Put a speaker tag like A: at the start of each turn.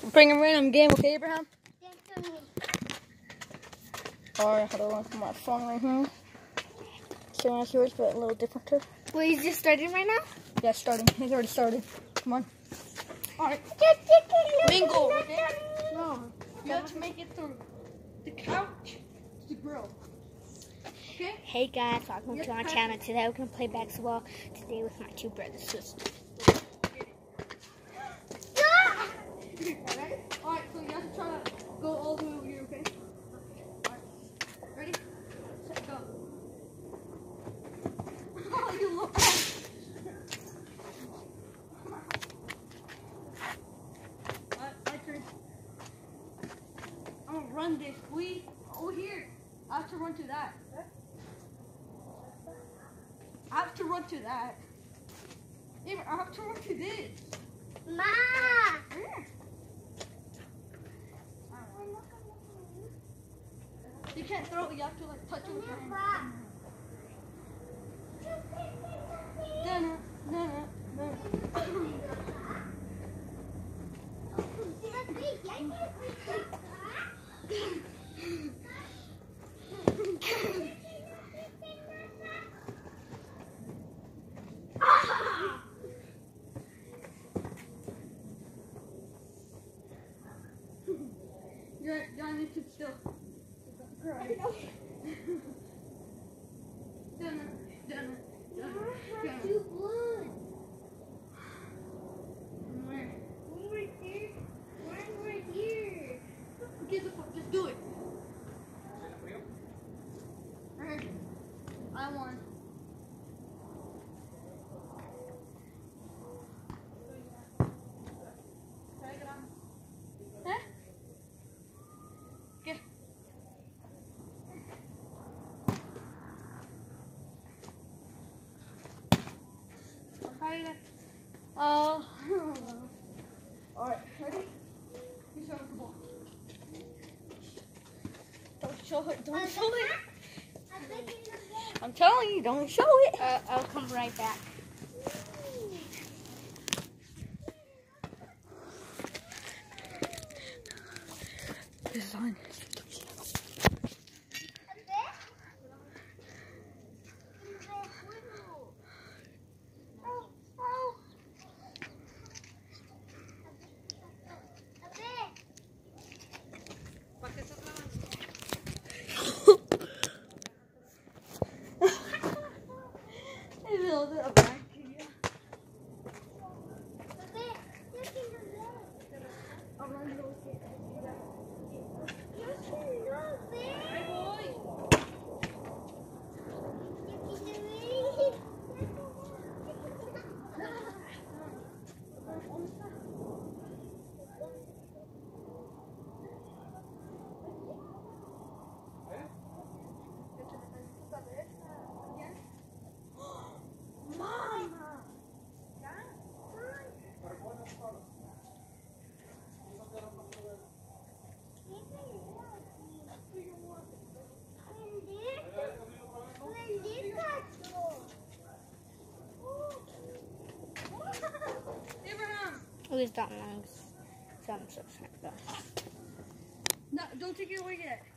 A: Bring a random game, okay, Abraham? Alright, hold on, my phone right here. Same as yours, but a little different too.
B: Wait, is this starting right now?
A: Yeah, it's starting. It's already started. Come on. Alright. Bingo, okay?
B: No.
A: You have to make it through the couch to the grill. Okay?
B: Hey guys, welcome to our channel. Today we're going to play basketball today with my two brothers and sisters.
A: Alright, so you have to try to go all the way over here, okay? Alright. Ready? Set, go. Oh, you look. My turn. I'm gonna run this. Over here. I have to run to that. I have to run to that. Even I have to run to this.
B: Ma!
A: You can't throw it, you have to like touch it with your hand. Dun, dun, dun, You're on YouTube still.
B: Too good.
A: Where?
B: One right there. One right here.
A: Just do it. Alright. I won. Huh? Get. Alright, ready? You start with the ball. Don't show it, don't show it. I'm telling you, don't show it.
B: I'll come right back.
A: This is on.
B: At least that one's some subscribe.
A: No, don't take it away yet.